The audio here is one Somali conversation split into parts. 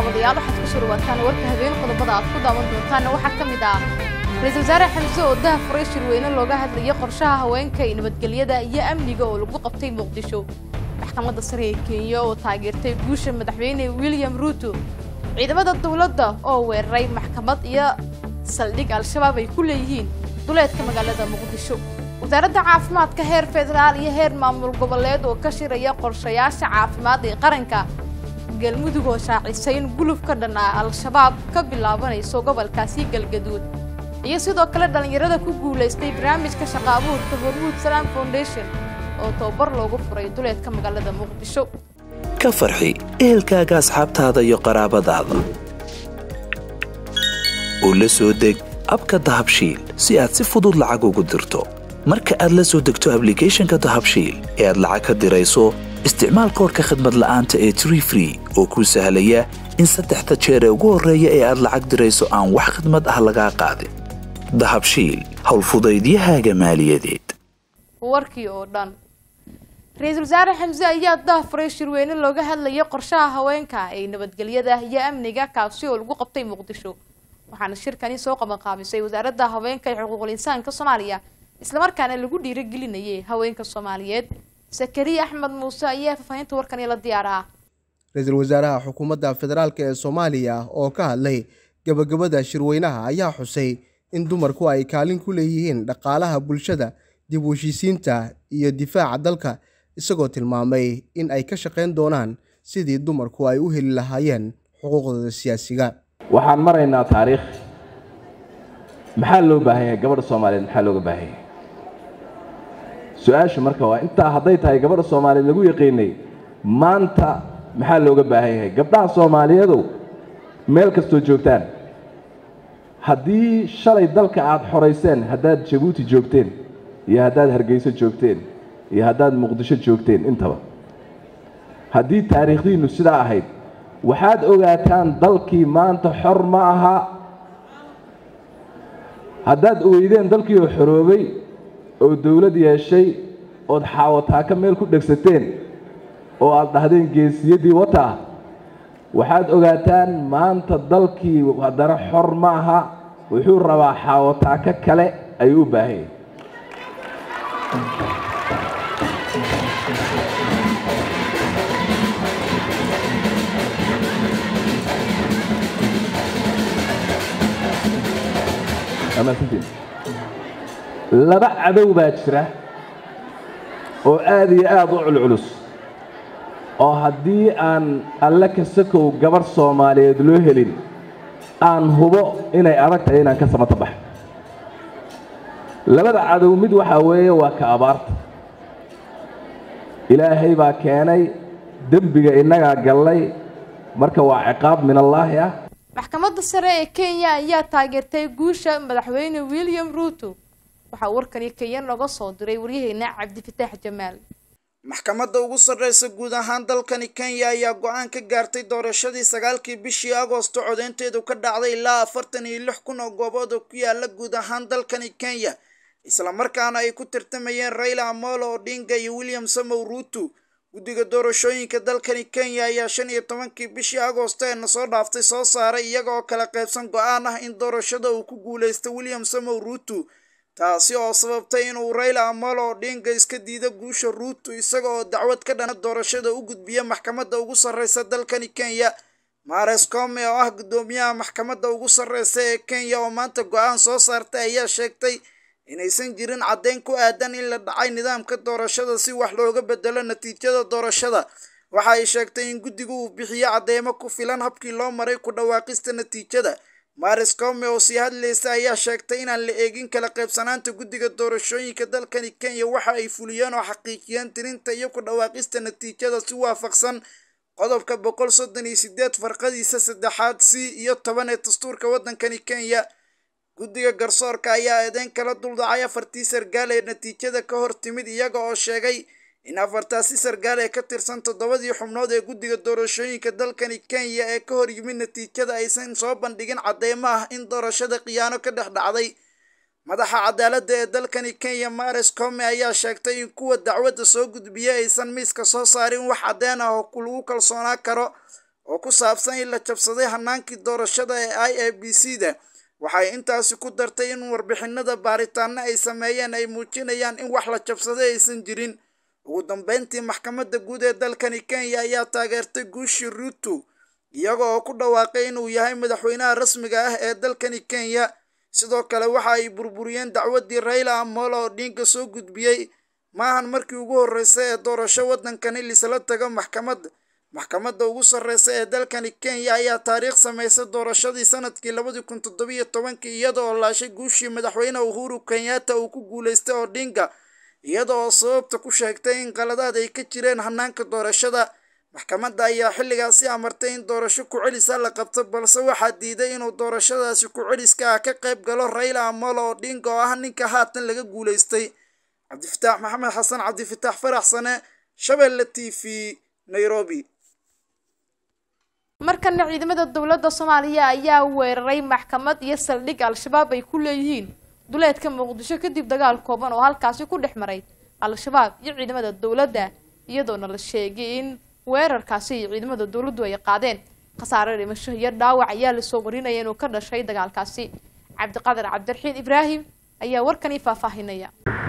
daawadayaal waxaad ku soo dhawaataan warka habeen qodobada aad ku daawan doontaan waxa kamid ah Ra'iisul Wasaare Xamse oo daahfuray shirweyne looga hadlayo qorshaha haweenka iyo nabadgelyada iyo amniga oo lagu qabtay Muqdisho maxkamadda sare ee Kenya oo taageertay guusha madaxweyne William Ruto ciidamada dawladda oo weeraray maxkamad iyo saldhig al-shabaab ay ku leeyihiin duleedka magaalada Muqdisho wasaaradda caafimaadka heer federaal iyo heer maamul goboleed oo ka shiraya qorshayaasha caafimaad ee qaranka galmudug oo shaacisayn gulufka dhanaa al-shabaab ka bilaabanayso gobolkaasi galgaduud iyo sidoo kale dhalinyarada ku guuleystay barnaamijka shaqo abuurka Hormuud Salaam Foundation oo tababar loogu furay duleedka magaalada Muqdisho ka farxi ehelkaaga asxaabtaada iyo qaraabadaada oo la soo deg abka dahabshiil si aad si fudud lacag ugu dirto marka aad la soo degto application-ka dahabshiil ee aad lacag ka dirayso isticmaal koodka khidmad la'aanta ee Tree Free oo ku sahlaya in saddexda jeer ee ugu horeeya ee aad lacag dirayso aan wax khidmad ah laga qaadin dahabshiil hawl fudaydiyahaaga maaliyadeed warkii oo dhan Ra'iisul Wasaare Xamse ayaa daahfuray shirweyne looga hadlayo qorshaha haweenka ee nabadgelyada iyo amniga kaasi oo lagu qabtay Muqdisho waxaana shirkani soo qabanqaabisay wasaaradda haweenka iyo xuquuqul insaanka Soomaaliya isla markaana lagu dhiirigelinayay haweenka Soomaaliyeed Sakariya Axmed Muuse ayaa faafinta warkan la diyaaraa Ra'iisul Wasaaraha Xukuumadda Federaalka ee Soomaaliya oo ka hadlay gabagabada shirweynaha ayaa xusay in dumarku ay kaalin ku leeyihiin dhaqaalaha bulshada dib u heshiisiinta iyo difaaca dalka isagoo tilmaamay in ay ka shaqeyn doonaan sidii dumarku ay u heli lahaayeen xuquuqdooda siyaasiga waxaan maraynaa taariikh maxaa loo baahan yahay gabadha Soomaaliyeed maxaa looga baahan yahay su'aashu marka waa inta haday tahay gabadha Soomaaliyeed lagu yaqiinay maanta maxaa looga baahan yahay gabdhaha Soomaaliyeed meel kasto joogtaan haddii shalay dalka aad xoreyseen haddaad Djibouti joogteen iyo haddaad Hargeysa joogteen iyo haddaad Muqdisho joogteen intaba haddii taariikhdiinu sidaa ahayd waxaad ogaataan dalkii maanta xor ma aha haddaad ogeydeen dalkii oo xoroobay oo dawlad yeeshay oo xaawataa ka meel ku dhagsateen oo aad dhahdeen geesiyadii wata waxaad ogaataan maanta dalkii haddana xor ma aha wuxuu rabaa xaawataa ka kale ay u baahan laba cadow baa jira oo aad iyo aad u culculus oo haddii aan alla ka sakow gabar Soomaaliyeed loo helin aan hubo inay adag tahay inaan ka samata bax labada cadow mid waxa weeye waa ka abaarta ilaahay baa keenay dambiga inaga galay marka waa ciqaab min Allah ah maxkamadda sare ee Kenya ayaa taageertay guusha madaxweyne William Ruto waxa warkani Kenya laga soo diray waryaheena Cabdifataax Jamaal maxkamadda ugu sarreysa guud ahaan dalkani Kenya ayaa go'aan ka gaartay doorashadii 9kii bishii Agoosto codeynteedu ka dhacday ilaa 46,000 oo goobood oo ku yaala guud ahaan dalkani Kenya isla markaana ay ku tartamayeen Raila Amolo Odinga iyo William Samoei Ruto guddiga doorashooyinka dalkani Kenya ayaa 15kii bishii Agoosto ee soo dhaaftay soo saaray iyaga oo kala qaybsan go'aan ah in doorashada uu ku guuleystay William Samoei Ruto taasi oo sababtay in uu Raila Amolo Odinga iska diido guusha Ruto isaga oo dacwad ka dhan doorashada u gudbiyay maxkamadda ugu sarreysa dalkani Kenya Mares Kome oo ah gudoomiyaha maxkamadda ugu sarreysa ee Kenya oo maanta go'aan soo saartay ayaa sheegtay inaysan jirin caddeyn ku aadan in la dhacay nidaamka doorashada si wax looga bedelo natiijada doorashada waxa ay sheegtay in guddigu uu bixiyo cadeymo ku filan habkii loo maray ku dhawaaqista natiijada Mares Kome oo si hadlaysa ayaa sheegtay inaan la eegin kala qaybsanaanta guddiga doorashooyinka dalkani Kenya waxa ay fuliyeen oo xaqiijiyeen tirinta iyo ku dhawaaqista natiijada si waafaqsan qodobka 138 farqadiisa 3 si iyo 10 ee dastuurka wadankani Kenya guddiga garsoorka ayaa eedeyn kala duldhacay 4 sargaal ee natiijada ka hor timid iyaga oo sheegay in 4 sargaal ee ka tirsan 7 xubnood ee guddiga doorashooyinka dalkani Kenya ee ka hor yimid natiijada aysan soo bandhigin cadeymo ah in doorashada khiyaano ka dhacday madaxa cadaaladda ee dalkani Kenya Mares Kome ayaa sheegtay in kuwa dacwadda soo gudbiyay aysan miiska soo saarin wax cadeen ah oo lagu kalsoonaan karo oo ku saabsan in la jabsaday hanaankii doorashada ee IEBC-da. waxay intaasi ku dartay in warbixinada baaritaano ay sameeyeen ay muujinayaan in wax la jabsaday aysan jirin. ugu dambeyntii maxkamadda guud ee dalkani Kenya ayaa taageertay guushii Ruto iyaga oo ku dhawaaqay inuu yahay madaxweynaha rasmiga ah ee dalkani Kenya. sidoo kale waxa ay burburiyeen dacwadii Raila Amolo Odinga soo gudbiyay. maahan markii ugu horeysay ee doorasho wadankani lisla tago maxkamadda ugu sarreysa ee dalkani Kenya ayaa taariikh sameysay doorashadii sanadkii 2017 iyada oo laashay guushii madaxweyne Uhuru Kenyatta uu ku guuleystay Odinga iyada oo sababta ku sheegtay in qaladaad ay ka jireen hanaanka doorashada. maxkamadda ayaa xilligaasi amartay in doorasho ku celisa la qabto balse waxaa diiday inuu doorashadaasi ku celiska ka qayb galo Raila Amolo Odinga oo ah ninka haatan laga guuleystay. Cabdifataax Maxamed Xasan Cabdifataax Faraxsane Shabeelle TV Nairobi. markana ciidamada dawladda Soomaaliya ayaa weeraray maxkamad iyo saldhig al-shabaab ay ku leeyihiin duleedka Muqdisho kadib dagaal kooban oo halkaasi ku dhexmaray al-shabaab iyo ciidamada dawladda iyadoo la sheegay in weerarkaasi ciidamada dawladdu ay qaadeen khasaare dhimasho iyo dhaawac ayaa la soo warinayay inuu ka dhashay dagaalkaasi. Cabdiqaadir Cabdiraxiin Ibraahim ayaa warkani faahfaahinaya.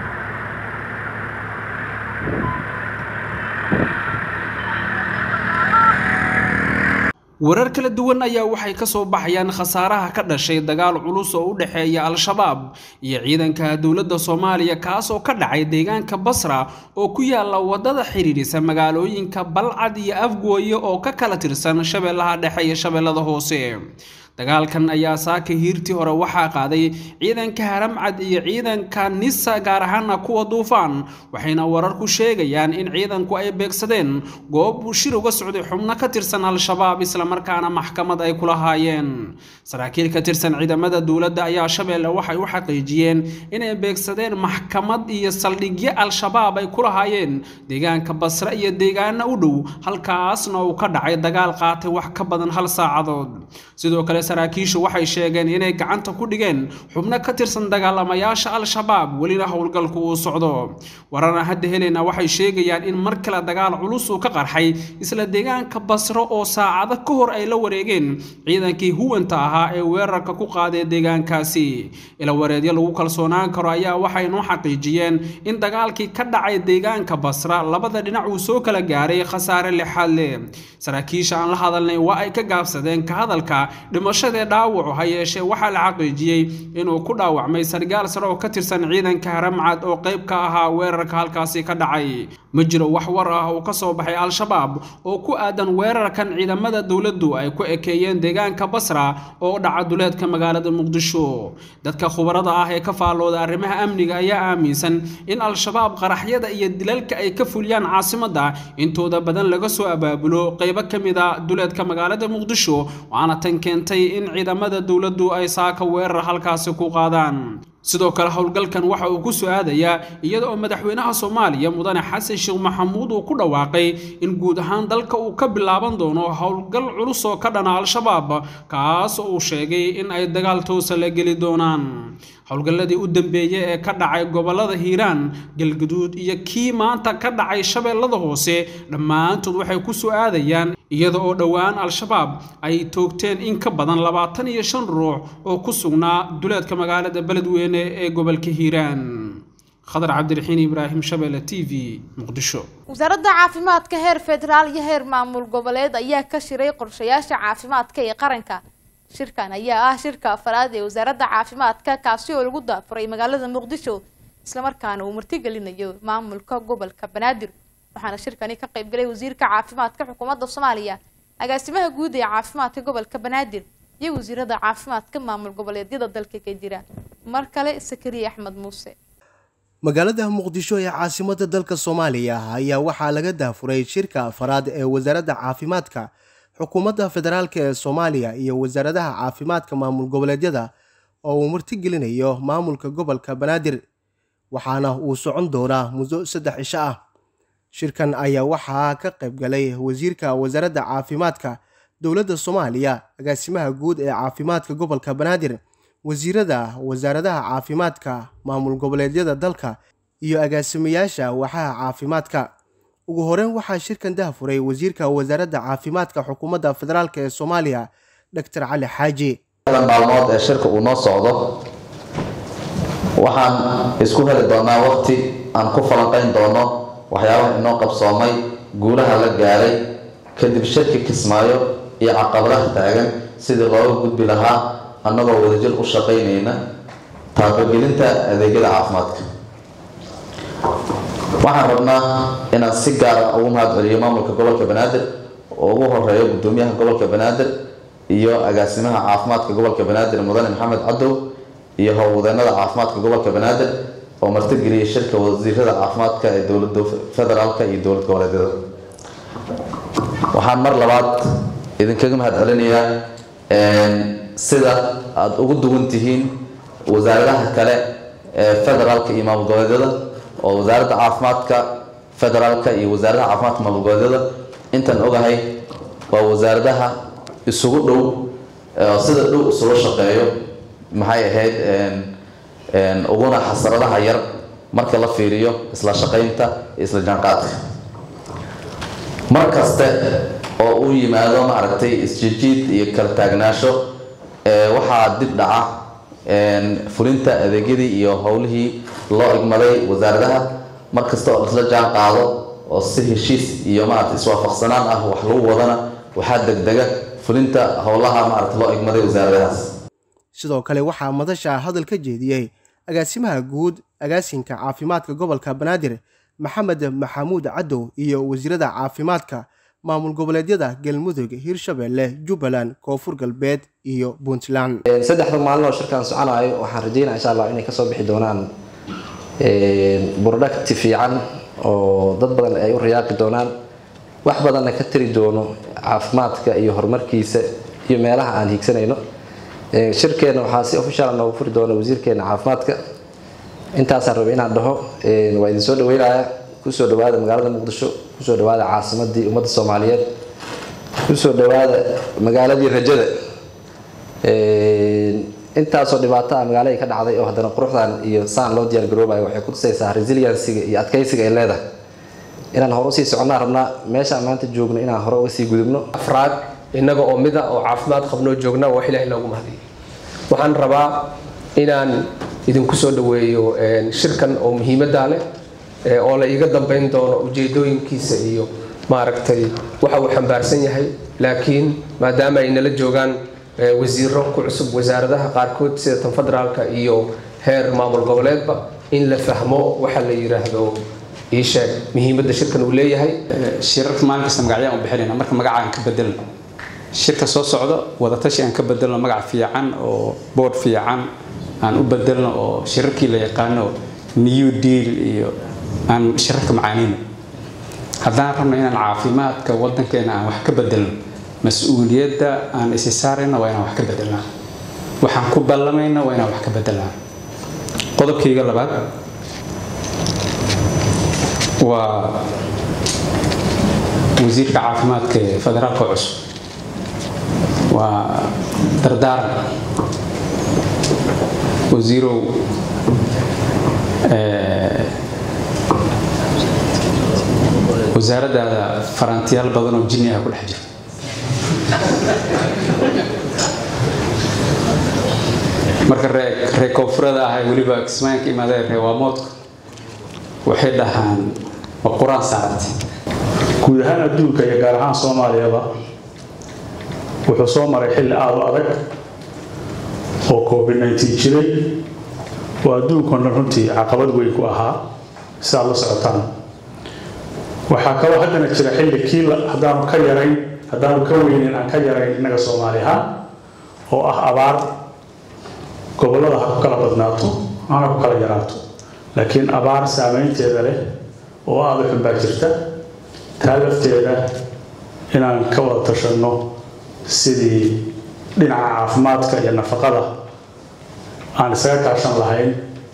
warar kala duwan ayaa waxay ka soo baxayaan khasaaraha ka dhashay dagaal culus oo u dhaxeeya al-shabaab iyo ciidanka dawladda Soomaaliya kaas oo ka dhacay deegaanka Basra oo ku yaala wadada xiriirisa magaalooyinka Balcad iyo Afgooye oo ka kala tirsan Shabeellaha Dhexe iyo Shabeellada Hoose. dagaalkan ayaa saaka hiirtii hore waxaa qaaday ciidanka Haramcad iyo ciidanka Nisa gaar ahaan kuwa Duufaan waxayna warar ku sheegayaan in ciidanku ay beegsadeen goob shir uga socday xubno ka tirsan al-shabaab isla markaana maxkamad ay kula haayeen. saraakiil ka tirsan ciidamada dawladda ayaa Shabeelle waxay u xaqiijiyeen inay beegsadeen maxkamad iyo saldhigyo al-shabaab ay kula haayeen deegaanka Basra iyo deegaano u dhow halkaasna uu ka dhacay dagaal qaatay wax ka badan hal saacadood. sidoo kale saraakiishu waxay sheegeen inay gacanta ku dhigeen xubno ka tirsan dagaalamayaasha al-shabaab welina howlgalku uu socdo. wararna hadda helena waxay sheegayaan in mar kale dagaal culus uu ka qarxay isla deegaanka Basra oo saacado ka hor ay la wareegeen ciidankii huwanta ahaa ee weerarka ku qaaday deegaankaasi. ila wareedyo lagu kalsoonaan karo ayaa waxay noo xaqiijiyeen in dagaalkii ka dhacay deegaanka Basra labada dhinac uu soo kala gaaray khasaare lixaad leh. saraakiisha aan la hadalnay waa ay ka gaabsadeen ka hadalka dhimashada dhaawac ha yeeshee waxaa la xaqiijiyay inuu ku dhaawacmay sargaal sare oo ka tirsan ciidanka Haramcad oo qayb ka ahaa weerarka halkaasi ka dhacay. ma jiro wax war ah oo ka soo baxay al-shabaab oo ku aadan weerarkan ciidamada dawladdu ay ku ekeeyeen deegaanka Basra oo dhaca duleedka magaalada Muqdisho. dadka khubarada ah ee ka faalooda arrimaha amniga ayaa aaminsan in al-shabaab qaraxyada iyo dilalka ay ka fuliyaan caasimadda intooda badan laga soo abaabulo qaybo kamid ah duleedka magaalada Muqdisho waana tan keentay in ciidamada dawladdu ay saaka weerar halkaasi ku qaadaan. sidoo kale howlgalkan waxa uu ku soo aadayaa iyada oo madaxweynaha Soomaaliya mudane Xasan Sheekh Maxamuud uu ku dhawaaqay in guud ahaan dalka uu ka bilaaban doono howlgal culus oo ka dhana al-shabaab kaas oo uu sheegay in ay dagaal toos la geli doonaan. howlgalladii u dambeeyay ee ka dhacay gobolada Hiiraan, Galgaduud iyo kii maanta ka dhacay Shabeellada Hoose dhammaantood waxay ku soo aadayaan iyada oo dhawaan al-shabaab ay toogteen in ka badan 25 ruux oo ku sugnaa duleedka magaalada Beledweyne ee gobolka Hiiraan. Khadar Cabdiraxiin Ibraahim Shabeelle TV Muqdisho. wasaaradda caafimaadka heer federaal iyo heer maamul goboleed ayaa ka shiray qorshayaasha caafimaadka ee qaranka. shirkan ayaa ah shirka afraad ee wasaaradda caafimaadka kaasi oo lagu daafuray magaalada Muqdisho isla markaana uu martigelinayo maamulka gobolka Banaadir. waxaana shirkani ka qayb galay wasiirka caafimaadka xukuumadda Soomaaliya, agaasimaha guud ee caafimaadka gobolka Banaadir iyo wasiirada caafimaadka maamul goboleedyada dalka ka jira. mar kale Sakariya Axmed Muuse. magaalada Muqdisho ee caasimadda dalka Soomaaliya ayaa waxaa laga daafuray shirka afraad ee wasaaradda caafimaadka xukuumadda federaalka ee Soomaaliya iyo wasaaradaha caafimaadka maamul goboleedyada oo uu martigelinayo maamulka gobolka Banaadir waxaana uu socon doonaa muddo 3 cisho ah. shirkan ayaa waxaa ka qayb galay wasiirka wasaaradda caafimaadka dowladda Soomaaliya, agaasimaha guud ee caafimaadka gobolka Banaadir, wasiirada wasaaradaha caafimaadka maamul goboleedyada dalka iyo agaasimayaasha waaxaha caafimaadka. ugu horeyn waxaa shirkan daahfuray wasiirka wasaaradda caafimaadka xukuumadda federaalk ee Soomaaliya Dr. Cali Xaaji. maalmood ee shirka uu noo socdo waxaan isku heli doonaa waqti aan ku falanqayn doono waxyaabaha inoo qabsoomay guulaha la gaaray kadib shirki Kismaayo iyo caqabadaha taagan sidii looga gudbi lahaa annagoo wadajir u shaqaynayna taageerinta adeegyada caafimaadka. waxaan rabnaa inaan si gaar ah ugu mahadceliyo maamulka gobolka Banaadir oo ugu horeeyo gudoomiyaha gobolka Banaadir iyo agaasimaha caafimaadka gobolka Banaadir Mudane Maxamed Cadow iyo howlwadeennada caafimaadka gobolka Banaadir oo martigeliyay shirka wasiirada caafimaadka ee dowladda federaalka iyo dowlad goboleedyada. waxaan mar labaad idinkaga mahadcelinayaa sida aad ugu duwan tihiin wasaaradaha kale ee federaalka iyo maamul goboleedyada oo wasaaradda caafimaadka federaalka iyo wasaaradda caafimaadka maamul goboleedyada intan ogahay waa wasaaradaha isugu dhow sida dhow isugu shaqeeyo maxay ahayd uguna xasaradaha yar marka la fiiriyo isla shaqaynta isla jaanqaadka. markaste oo uu yimaado maaragtay isjijiid iyo kala taagnaasho waxaa dib dhaca fulinta adeegyadii iyo howlihii loo igmaday wasaaradaha markasta oo isla jaan qaado oo si heshiis iyo maaragtay iswaafaqsanaan ah wax lagu wadana waxaa degdega fulinta howlaha maaragtay loo igmaday wasaaradahaas. sidoo kale waxaa madasha hadal ka jeediyay agaasimaha guud agaasinka caafimaadka gobolka Banaadir Maxamed Maxamuud Cadow iyo wasiirada caafimaadka maamul goboleedyada Galmudug, Hirshabelle, Jubbaland, Koonfur Galbeed iyo Puntland. saddexda maalin oo shirkan soconayo waxaan rajaynayaa insha Allah inay ka soo bixi doonaan product fiican oo dad badan ay u riyaaqi doonaan wax badan ka tiri doono caafimaadka iyo horumarkiisa iyo meelaha aan higsanayno. shirkeena waxaa si official noogu furi doona wasiirkeena caafimaadka. intaas aan rabay inaan dhaho waa idin soo dhaweynayaa ku soo dhawaada magaalada Muqdisho ku soo dhawaada caasimadii ummadda Soomaaliyeed ku soo dhawaada magaaladii rajada intaas oo dhibaato ah magaalada ka dhacday oo haddana quruxdan iyo saan loo diyaar garoobayo waxay ku tusaysaa resilience-ga iyo adkaysiga ay leedahay inaan hore u sii soconaa rabnaa meesha maanta joogno inaan hore uga sii gudubno afraad inaga oo mid ah oo caafimaad qabno joogna wax Ilaahay loogu mahadiyo. waxaan rabaa inaan idinku soo dhaweeyo shirkan oo muhiimada leh oo la iga dambeyn doono ujeedooyinkiisa iyo maaragtay waxa uu xambaarsan yahay laakiin maadaama ay nala joogaan wasiiro ku cusub wasaaradaha qaarkood sida tan federaalka iyo heer maamul goboleedba in la fahmo waxa la yiraahdo isha muhiimada shirkan uu leeyahay. shirarka maalinka magacyada u bixinayna marka magacaan ka bedelno shirka soo socdo wada tashi aan ka bedelno magac fiican oo board fiican aan u bedelno oo shirarkii la yaqaano new deal iyo aan shirarka macaanina haddaan rabno inaan caafimaadka wadankeena aan wax ka bedelno mas'uuliyadda aan is saarayna waa inaan wax ka bedelnaa waxaan ku ballamayna waa inaan wax ka bedelnaa. qodobkayga labaad waa wasiirka caafimaadka ee federaalka cusub waa dardaaran wasiirow wasaaradda farantiyaal badan oo jinni ah ku dhex jira marka reer koonfurada ah weliba Kismaayo ka imaadeen reer Waamoodka waxay dhahaan waa quraan saartay. guud ahaan adduunka iyo gaar ahaan Soomaaliyaba wuxuu soo maray xilli aad u adag oo COVID-19 jiray oo adduunkan runtii caqabad weyn ku ahaa sidaa la socotaan. waxaa kaloo haddana jira xilli kii haddaanu ka weynin aan ka yarayn innaga Soomaaliha oo ah abaar gobollada ha ku kala badnaato ana ku kala yaraato laakiin abaar saameynteeda leh oo aad u xun baa jirta taa lafteeda inaan ka wada tashanno sidii dhinaca caafimaadka iyo nafaqada aan isaga kaashan lahayn.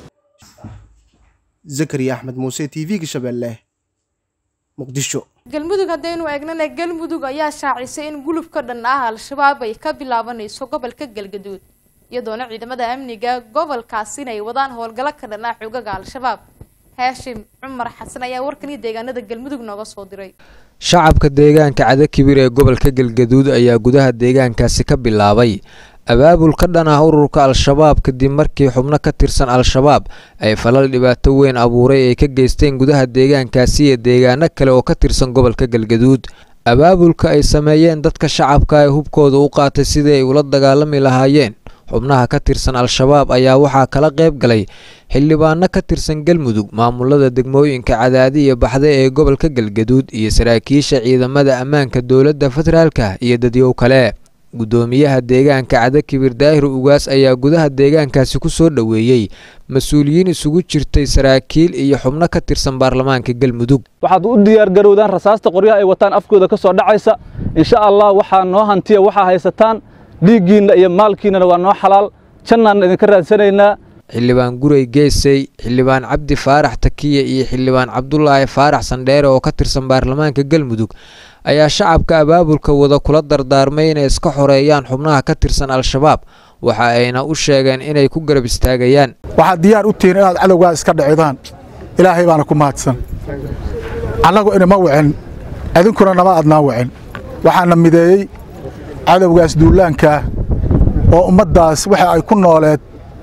Zakariya Axmed Muuse TV Shabeelle Muqdisho. galmudug haddaynu eegnana galmudug ayaa shaacisay in guluf ka dhan ah al-shabaab ay ka bilaabanayso gobolka Galgaduud iyadoona ciidamada amniga gobolkaasi ay wadaan howlgalo ka dhan ah xogaga al-shabaab. haashim cumar xasan ayaa warkan iyo deegaanada galmudug nooga soo diray. shacabka deegaanka Cadakibir ee gobolka Galgaduud ayaa gudaha deegaankaasi ka bilaabay abaabul ka dhan ah ururka Al-Shabaab kadib markii xubno ka tirsan Al-Shabaab ay falal dhibaato weyn abuuray ay ka geysteen gudaha deegaankaasi iyo deegaano kale oo ka tirsan gobolka Galgaduud. abaabulka ay sameeyeen dadka shacabka ee hubkooda u qaatay sidii ay ula dagaalami lahaayeen xubnaha ka tirsan Al-Shabaab ayaa waxaa kala qayb galay xildhibaano ka tirsan Galmudug, maamulada degmooyinka Cadaadi iyo Baxda ee gobolka Galgaduud iyo saraakiisha ciidamada ammaanka dowladda federaalka iyo dadyow kale. gudoomiyaha deegaanka Cadakibir Daahir Ugaas ayaa gudaha deegaankaasi ku soo dhaweeyay mas'uuliyiin isugu jirtay saraakiil iyo xubno ka tirsan baarlamaanka Galmudug. waxaad u diyaar garowdaan rasaasta qoryaha ay wataan afkooda ka soo dhacaysa insha Allah waxaa noo hantiya waxa haysataan dhiigiina iyo maalkiina waa noo xalaal jannaan idinka raadsanaynaa. xildhibaan Guray Geesay, xildhibaan Cabdi Faarax Takiye iyo xildhibaan Cabdullaahi Faarax Sandheere oo ka tirsan baarlamaanka Galmudug ayaa shacabka abaabulka wada kula dardaarmay inay iska xoreeyaan xubnaha ka tirsan Al-Shabaab waxa ayna u sheegeen inay ku garab istaagayaan. waxa diyaar u tihiin inaad cadowga iska dhicdaan ilaahay baana ku mahadsan anagu inama wicin adinkuna nama adnaa wicin waxaana mideeyay cadowgaas duulaanka oo ummadaas waxa ay ku nooleed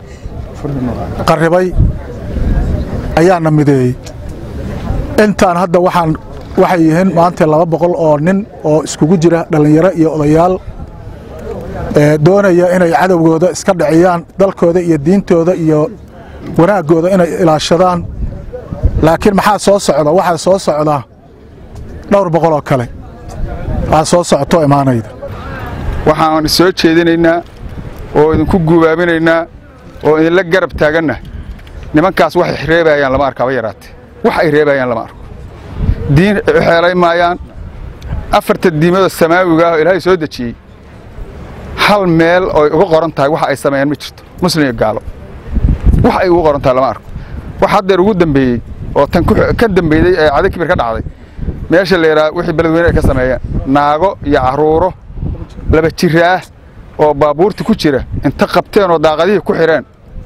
qarribay ayaana mideeyay intaan hadda waxay yihiin maanta 200 oo nin oo iskugu jira dhalinyaro iyo odayaal doonaya inay cadowgooda iska dhiciyaan dalkooda iyo diintooda iyo wanaagooda inay ilaashadaan laakiin maxaa soo socda waxa soo socda 200 oo kale soo socoto imaanayda waxaan soo jeedinaynaa oo idinku guubaabinaynaa oo idin la garab taagana nimankaas waxay reebayaan lama arkaa yaraatay wax ay reebayaan lama arko diin xeelay maayaan afarta diimada samaawiga ah Ilaahay soo dajiyay hal meel oo ugu qoran tahay waxa ay sameeyaan ma jirto muslim iyo gaalo wax ay ugu qoran tahay lama arko wax hadda ugu dambeeyay oo tan ka dambeeyay ee Cadakibir ka dhacday meesha leeyahay wixii beledweyne ka sameeyaan naago iyo caruuro laba jiraa oo baabuurta ku jira inta qabteen oo daaqadii ku xireen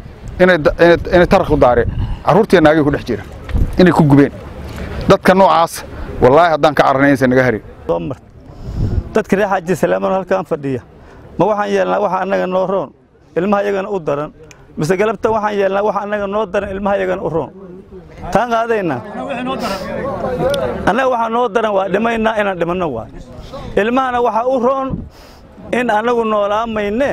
inay tarqu daareen caruurtii naagii ku dhex jira inay ku gubeen dadka noocaas wallahi haddaan ka carnaysan naga hari dadka reexaji salaaman halkaan fadhiya ma waxaan yeelnaa waxa anaga noo roon ilmaha iyagana u daran mise galabta waxaan yeelnaa waxa anaga noo daran ilmaha iyagana u roon taan qaadayna anaga waxa noo daran waa dhimaynaa inaan dhimanno waa ilmahana waxa u roon in anagu noolaamayne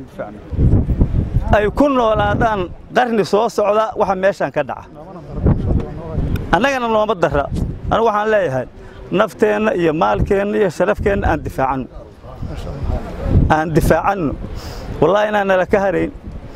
ay ku noolaadaan qarni soo socda waxa meeshan ka dhaca annagana looma dara anigu waxaan leeyahay nafteena iyo maalkeena iyo sharafkeena aan difaacano wallahi inaan nala ka harayn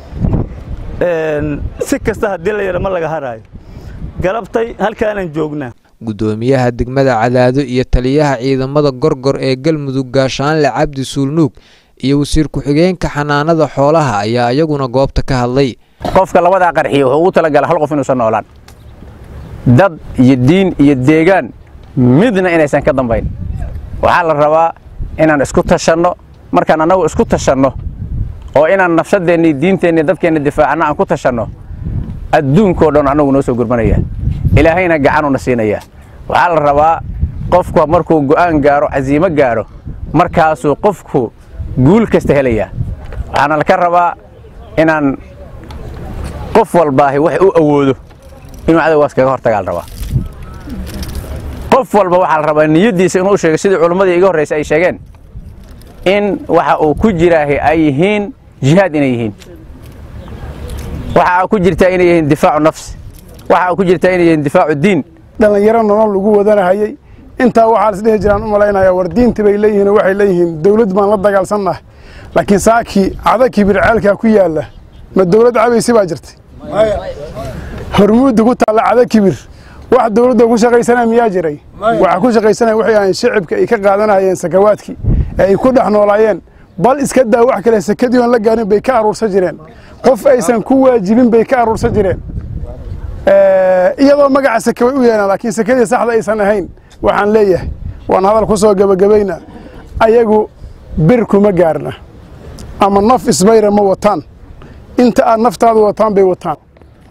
si kasta haddii la yidho ma laga haraayo galabtay halkaanan joognaa. gudoomiyaha degmada Cadaado iyo taliyaha ciidamada Gorgor ee Galmudug Gaashaanle Cabdi Suulnuug iyo wasiir ku-xigeenka xanaanada xoolaha ayaa iyaguna goobta ka hadlay. qofka labada qarxiyo wuxuu u tala galay hal qof inuu soo noolaan dad iyo diin iyo deegaan midna inaysan ka dambayn waxa la rabaa inaan isku tashanno markaan anagu isku tashanno oo inaan nafsadeena diinteena dadkeena difaacana aan ku tashanno adduunka oo dhan anagu noo soo gurmanaya ilaahayna gacan u nasiinaya waxa la rabaa qofku markuu go'aan gaaro aziimo gaaro markaasuu qofku guul kasta helaya waxaana la ka rabaa inaan qof walba wax uu awoodo inuu cadawgaas kaga hortagal rabaa qof walba waxa la rabaa niyadiisa inuu sheego sidii culimadii iga horeysay ay sheegeen in waxa uu ku jiraahay ay yihiin jihaad inay yihiin waxa ku jirta inay yihiin difaacu nafs waxa ku jirta inay yihiin difaacu diin dhalinyaro nolol lagu wadanahayay inta waxa la dhihi jiraan u maleynaya war diinta bay leeyihiin waxay leeyihiin dawlad baan la dagaalsannahay laakiin saaki Cadakibir ceelka ku yaala ma dawlad cabaysi baa jirtay hormuud ku taala Cadakibir wax dawladda ku shaqaysanaa miyaa jiray waxa ku shaqaysanaa waxay ahayn shacabka ay ka qaadanayeen sakawaadkii ay ku dhaxnoolaayeen bal iska daa wax kale sakadii aan la gaarin bay ka aruursan jireen qof aysan ku waajibin bay ka aruursan jireen iyadoo magaca sakaway u yeelan laakiin sakadii saxda aysan ahayn waxaan leeyahay waan hadal ku soo gabagabayna ayagu bir kuma gaarna ama naf isbayra ma wataan inta aad naftaadu wataan bay wataan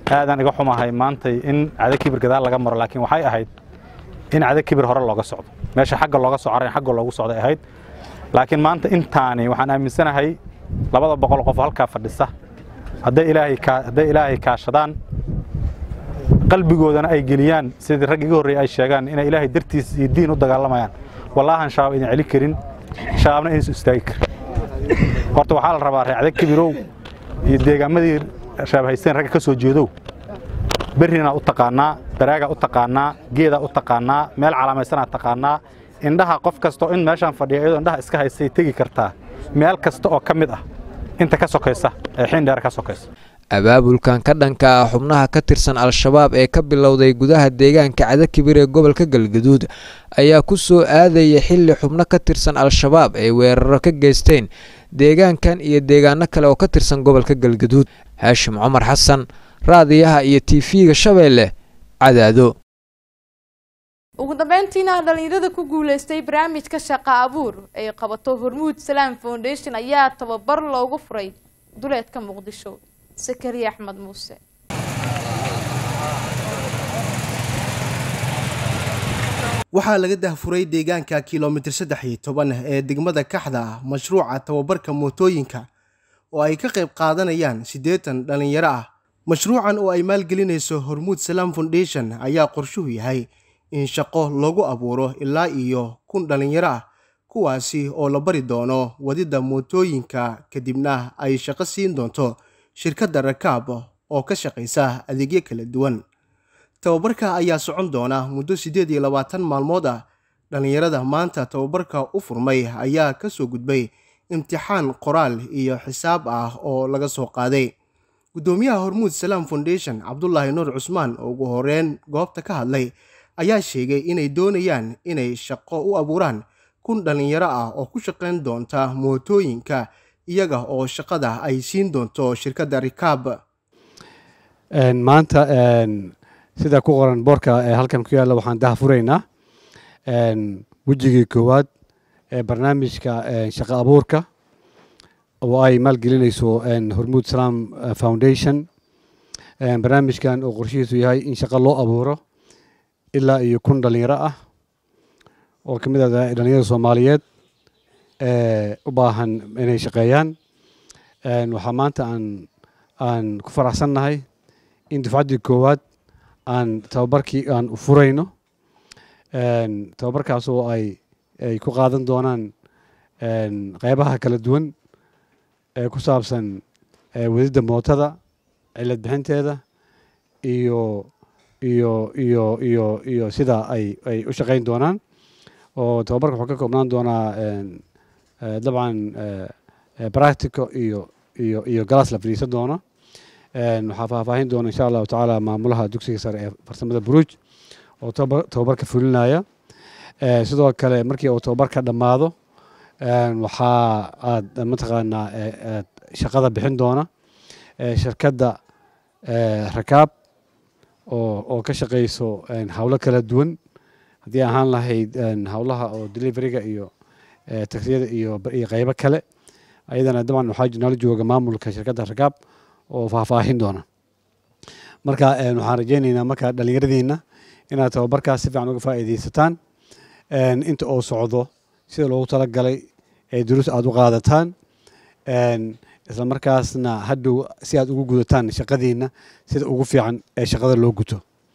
aadan iga xumahay maantay in cada kibir gadaal laga maro laakiin waxay ahayd in cada kibir hore looga socdo meesha xagga looga soo caray xagga loogu socdo ahayd laakiin maanta intaani waxaan aaminsanahay 200 qof halka fadhisa hadday ilaahay kaashadaan qalbigoodana ay geliyaan sidii rag iga horeeyay ay sheegaan in ilaahay dartiis iyo diin u dagaalamayaan wallahi shabaab idin celi karin shabaabna inuu istaagi karo horta waxaa la rabaa raacada kibirow iyo deegaamadii shabaabhaysan rag ka soo jeedo berrina u taqaanaa baraaga u taqaanaa geeda u taqaanaa meel calaamaysan taqaanaa indhaha qof kasto in meeshan fadhiyo iyadoo indhaha iska haysay tagi kartaa meel kasta oo kamid ah inta ka sokaysa ee xindheer ka sokaysa abaabulkan ka dhanka ah xubnaha ka tirsan al-shabaab ee ka bilowday gudaha deegaanka cada kibir ee gobolka galgaduud ayaa ku soo aadaya xilli xubno ka tirsan al-shabaab ay weeraro ka geysteen deegaankan iyo deegaano kale oo ka tirsan gobolka galgaduud haashim cumar xasan raadiyaha iyo TV-ga Shabeelle Cadaado ugu dambeyntiina dhalinyarada ku guuleystay barnaamijka shaqo abuur ay qabato Hormuud Salaam Foundation ayaa tababar loogu furay duleedka Muqdisho Sakariya Axmed Muuse waxaa laga dahfuray deegaanka kiiloomitir 13 ee degmada Kaxda mashruuca tababarka mootooyinka oo ay ka qayb qaadanayaan 80 dhalinyaro ah mashruucan oo ay maalgelinayso Hormuud Salaam Foundation ayaa qorshuhu yahay in shaqo loogu abuuro ilaa iyo 1,000 dhalinyaro ah kuwaasi oo la bari doono wadida mootooyinka kadibna ay shaqo siin doonto shirkadda Rakaab oo ka shaqeysa adeegyo kala duwan tababarka ayaa socon doona muddo 28 maalmood ah dhalinyarada maanta tababarka u furmay ayaa ka soo gudbay imtixaan qoraal iyo xisaab ah oo laga soo qaaday gudoomiyaha Hormuud Salaam Foundation Cabdullaahi Nuur Cusmaan oo ugu horeen goobta ka hadlay ayaa sheegay inay doonayaan inay shaqo u abuuraan 1,000 dhalinyaro ah oo ku shaqeyn doonta mootooyinka iyaga oo shaqada ay siin doonto shirkadda Rakaab maanta sida ku qoran boorka ee halkan ku yaala waxaan dahfuraynaa wajigii koowaad ee barnaamijka shaqo abuurka oo ay maalgelinayso Hormuud Salaam Foundation barnaamijkan oo qorshihiisu yahay in shaqo loo abuuro ilaa iyo 1,000 dhalinyaro ah oo kamid ah dhalinyarada Soomaaliyeed u baahan inay shaqeeyaan waxa maanta aan ku faraxsanahay in dufcadii koowaad aan tababarkii aan u furayno tababarkaas oo ay ku qaadan doonaan qaybaha kala duwan ee ku saabsan wadida mootada cilad bixinteeda iyo sida ay u shaqeyn doonaan oo tababarka wuxuu ka koobnaan doonaa dabcan practical iyo galas la fadhiisan doono waxaa faahfaahin doona insha Allah taala maamulaha dugsiga sare ee farsamada Buruuj oo tababarka fulinaya sidoo kale markii uu tababarka dhamaado waxa aad mataqaanaa shaqada bixin doona shirkadda Rakaab oo ka shaqeyso hawlo kala duwan haddii ahaan lahayd hawlaha oo deliveryga iyo taksiyada iyo qaybo kale ayadana dabcan waxaa nala jooga maamulka shirkadda Rakaab oo faahfaahin doona marka waxaan rajeynaynaa marka dhalinyaradiina inaad tababarkaas si fiican uga faa'iideysataan inta oo socdo sida loogu talagalay ee duruus aad u qaadataan isla markaasna hadhow si aad ugu gudataan shaqadiina sida ugu fiican ee shaqada loo guto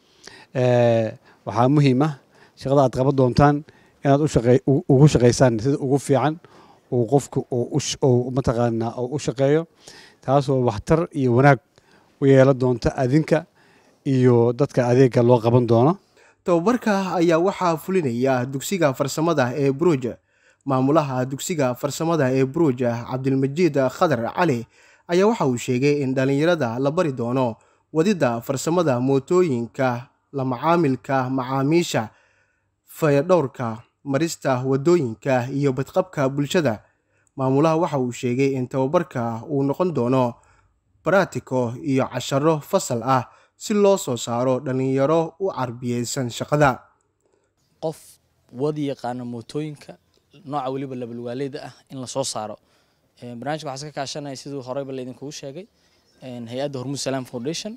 waxaa muhiim ah shaqada aad qaban doontaan inaad ugu shaqeysaan sida ugu fiican uu qofku uu mataqaanaa u shaqeeyo taasoo waxtar iyo wanaag u yeelan doonta adinka iyo dadka adeega loo qaban doono tababarka ayaa waxaa fulinaya dugsiga farsamada ee Buruuj maamulaha dugsiga farsamada ee Buruuj Cabdilmajiid Khadar Cali ayaa waxa uu sheegay in dhalinyarada la bari doono wadida farsamada mootooyinka la macaamilka macaamiisha fayadhowrka marista wadooyinka iyo badqabka bulshada maamulaha waxa uu sheegay in tababarka uu noqon doono practical iyo casharo fasal ah si loo soo saaro dhalinyaro u carbiyeysan shaqada qof wadi yaqaan mootooyinka nooca waliba labalwaaleyda ah in la soo saaro barnaamijka waxa ka kaashanay sidoo horeyba la idin kugu sheegay hay'adda Hormuud Salaam Foundation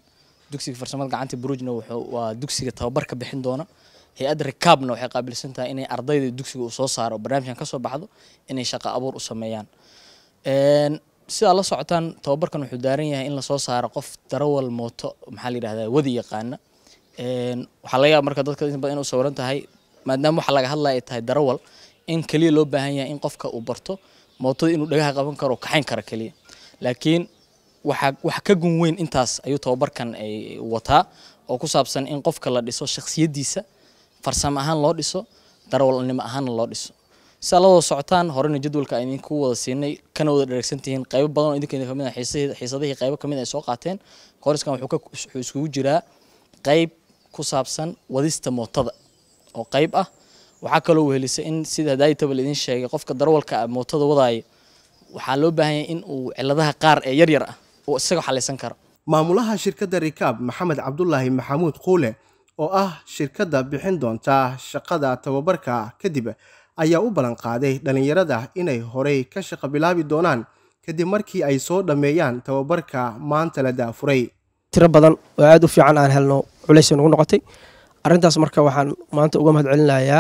dugsiga farsamada gacanta Bruujna waa dugsiga tababarka bixin doona hay-adda rikaabna waxay qaabilsan tahay inay ardayda dugsiga u soo saaro barnaamijkan ka soo baxdo inay shaqo abuur u sameeyaan sida la socotaan tababarkan wuxuu daaran yahay in la soo saaro qof darawal mooto maxaa la yiraahdaa wadi yaqaana waxaa laga yaabaa marka dadka inta badan inuu sawiran tahay maadaama waxa laga hadlayo ay tahay darawal in kaliya loo baahan yahay in qofka uu barto mootada inuu dhagaha qaban karo oo kaxayn karo kaliya laakiin waxa ka gun weyn intaas ayuu tababarkan ay wataa oo ku saabsan in qofka la dhiso shakhsiyadiisa farsamo ahaan loo dhiso darawalnimo ahaan loo dhiso sida la wada socotaan horena jadwalka ay idinku wada siinay kana wada dheregsantihiin qaybo badan oo idinka kamid ah xiisadihii qaybo kamid ay soo qaateen koorskan wuxuu isugu jiraa qayb ku saabsan wadista mootada oo qayb ah waxa kale oo wehelisa in sida hadaaytaba la idin sheegay qofka darawalka mootada wadaayo waxaa loo baahan yahay in uu ciladaha qaar ee yar ah oo isaga xalaysan karo maamulaha shirkadda rikaab maxamed cabdullaahi maxamuud quule oo ah shirkadda bixin doonta shaqada tababarka kadib ayaa u ballan qaaday dhalinyarada inay horey ka shaqo bilaabi doonaan kadib markii ay soo dhammeeyaan tababarka maanta la daafuray tiro badan oo aad u fiican aan helno culays nagu noqotay arrintaas marka waxaan maanta uga mahad celinayaa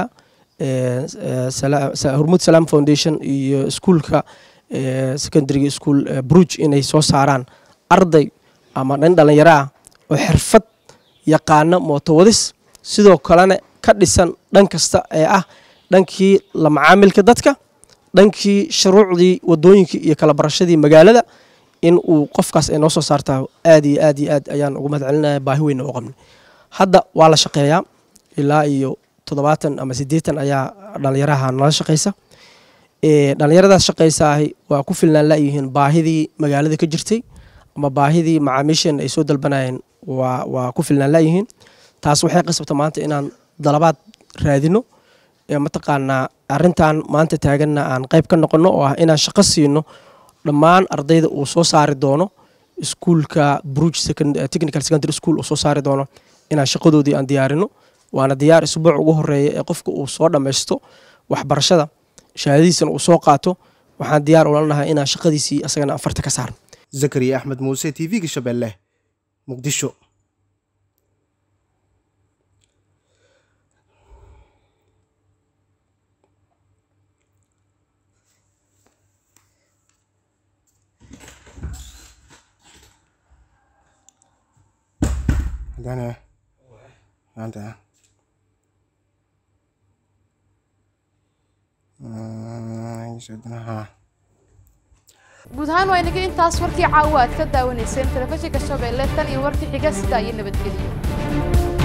Hormuud Salaam Foundation iyo iskuulka secondary school Bruj inay soo saaraan arday ama dhalinyaro ah oo xirfad yaqaana mooto wadis sidoo kalena ka dhisan dhan kasta ee ah dhankii la macaamilka dadka dhankii shuruucdii wadooyinkii iyo kala barashadii magaalada in uu qofkaas ay noo soo saartaa aad iyo aad ayaan ugu mahad celinayaa baahi weyn oo qabnay hadda waa la shaqeeyaa ilaa iyo 70 ama 80 ayaa dhalinyaraha nala shaqeysa dhalinyaradaas shaqeysaahay waa ku filnaan laayihiin baahidii magaalada ka jirtay ama baahidii macaamiishan ay soo dalbanayeen waa ku filnaan laayihiin taas waxay qasabta maanta inaan dalabaad raadino mataqaanaa arrintan maanta taaganna aan qayb ka noqono oo ah inaan shaqo siino dhammaan ardayda uu soo saari doono iskuulka Bruj Technical Secondary School uu soo saari doono inaan shaqadoodii aan diyaarino waana diyaar isbuuc ugu horeeya ee qofka uu soo dhameysto waxbarashada shahaadadiisana uu soo qaato waxaan diyaar u leenahay inaan shaqadiisii asagana afarta ka saarno Zakariya Axmed Muuse TV-ga Shabeelle Muqdisho guud ahaan waa inaga intaas warkii caawa aad ka daawanayseen telefishinka Shabeelle tan iyo warkii xiga sida ay nabadgelyo